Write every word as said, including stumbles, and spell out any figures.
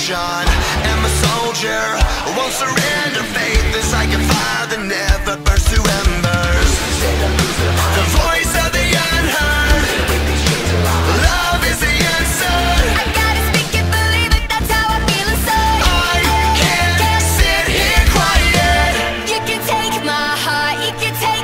devotion. I'm a soldier, won't surrender. Faith is like a fire that never burns to embers. The voice of the unheard, love is the answer. I gotta speak it, believe it, that's how I feel inside. I can't sit here quiet. You can take my heart, you can take